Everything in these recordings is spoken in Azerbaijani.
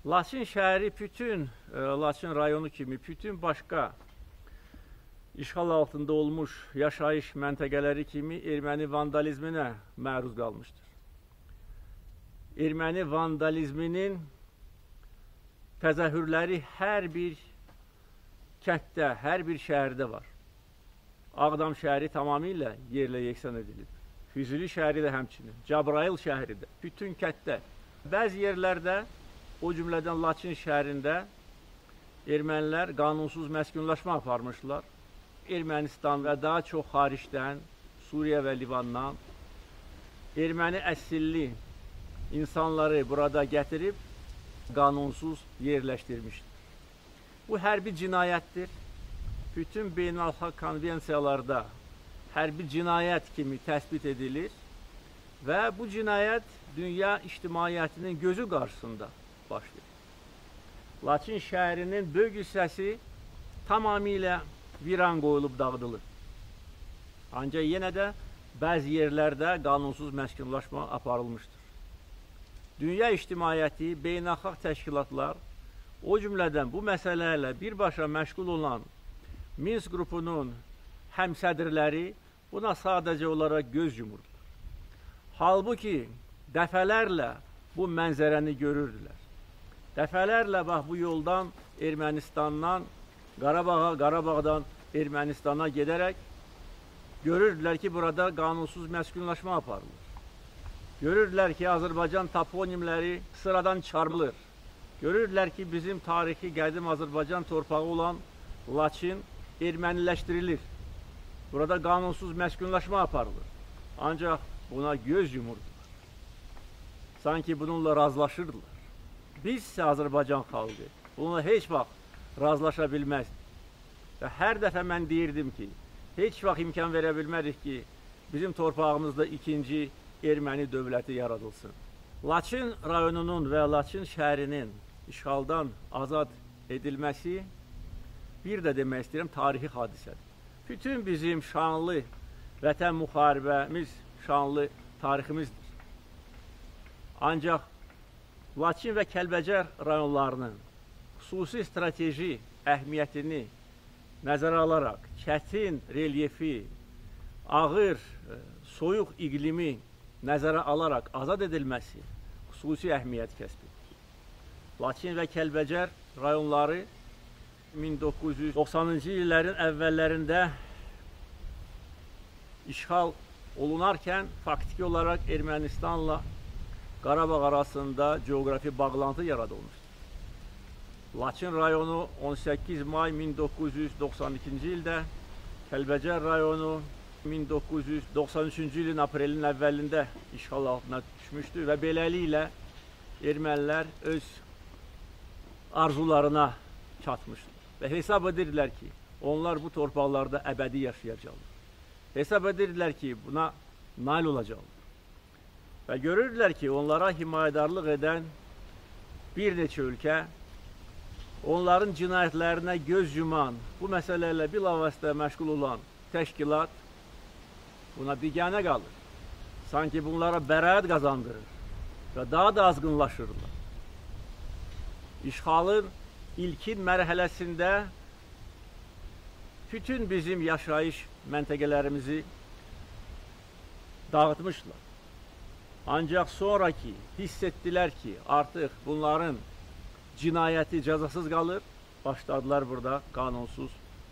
Laçın şəhəri bütün Laçın rayonu kimi bütün başqa işğal altında olmuş yaşayış məntəqələri kimi erməni vandalizminə məruz qalmışdır. Erməni vandalizminin təzahürləri hər bir kənddə, hər bir şəhərdə var. Ağdam şəhəri tamamilə yerlə yeksan edilib. Füzuli şəhəri də həmçinin, Cəbrayıl şəhəri də, bütün kənddə. Bəzi yerlərdə, o cümlədən Laçın şəhərində ermənilər qanunsuz məskunlaşma aparmışlar. Ermənistan və daha çox xaricdən, Suriya və Livandan erməni əsilli insanları burada gətirib qanunsuz yerləşdirmişdir. Bu hərbi cinayətdir. Bütün beynəlxalq konvensiyalarda hərbi cinayət kimi təsbit edilir və bu cinayət dünya ictimaiyyətinin gözü qarşısında başlayır. Laçın şəhərinin böyük hissəsi tamamilə viran qoyulub dağıdılır. Ancaq yenə də bəzi yerlərdə qanunsuz məskunlaşma aparılmışdır. Dünya ictimaiyyəti, beynəlxalq təşkilatlar, o cümlədən bu məsələlərlə birbaşa məşğul olan Minsk qrupunun həmsədrləri buna sadəcə olaraq göz yumurdular. Halbuki dəfələrlə bu mənzərəni görürdülər. Dəfələrlə bax bu yoldan Ermənistandan Qarabağa, Qarabağdan Ermənistana gedərək görürdülər ki, burada qanunsuz məskunlaşma aparılır. Görürdülər ki, Azərbaycan toponimləri sıradan çıxarılır. Görürdülər ki, bizim tarixi qədim Azərbaycan torpağı olan Laçın erməniləşdirilir. Burada qanunsuz məskunlaşma aparılır. Ancaq buna göz yumurdular. Sanki bununla razılaşırdılar. Biz isə Azərbaycan xalqı bununla heç vaxt razılaşa bilməzdik. Və hər dəfə mən deyirdim ki, heç vaxt imkan verə bilmərik ki, bizim torpağımızda ikinci erməni dövləti yaradılsın. Laçın rayonunun və Laçın şəhərinin işğaldan azad edilməsi bir də demək istəyirəm, tarixi hadisədir. Bütün bizim şanlı vətən müharibəmiz, şanlı tariximizdir. Ancaq Laçın və Kəlbəcər rayonlarının xüsusi strateji əhəmiyyətini nəzərə alaraq, çətin relyefi, ağır, soyuq iqlimi nəzərə alaraq azad edilməsi xüsusi əhəmiyyət kəsb edir. Laçın və Kəlbəcər rayonları 1990-cı illərin əvvəllərində işğal olunarkən faktiki olaraq Ermənistanla Qarabağ arasında coğrafi bağlantı yaradılmışdır. Laçın rayonu 18 may 1992-ci ildə, Kəlbəcər rayonu 1993-cü ilin aprelin əvvəlində işğal altına düşmüşdür və beləliklə ermənilər öz arzularına çatmışdır. Və hesab edirdilər ki, onlar bu torpaqlarda əbədi yaşayacaqlar. Hesab edirdilər ki, buna nail olacaqlar. Və görürdülər ki, onlara himayədarlıq edən bir neçə ölkə, onların cinayətlərinə göz yuman, bu məsələlərlə bilavasitə məşğul olan təşkilat buna biganə qalır. Sanki bunlara bəraət qazandırır və daha da azğınlaşırlar. İşğalın ilkin mərhələsində bütün bizim yaşayış məntəqələrimizi dağıtmışlar. Ancaq sonraki hiss etdilər ki, artıq bunların cinayəti cəzasız qalır, başladılar burada qanunsuz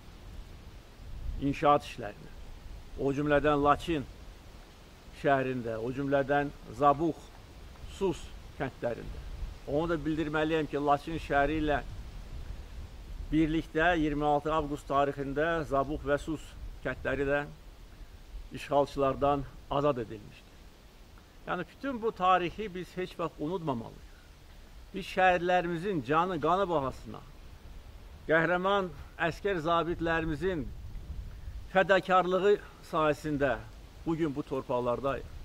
inşaat işlərini. O cümlədən Laçın şəhərində, o cümlədən Zabuq, Sus kəndlərində. Onu da bildirməliyəm ki, Laçın şəhəri ilə birlikdə 26 avqust tarixində Zabuq və Sus kəndləri də işğalçılardan azad edilmişdir. Yəni, bütün bu tarixi biz heç vaxt unutmamalıyıq. Biz şəhərlərimizin canı, qanı bahasına, qəhrəman əskər zabitlərimizin fədakarlığı sayəsində bugün bu torpaqlardayıq.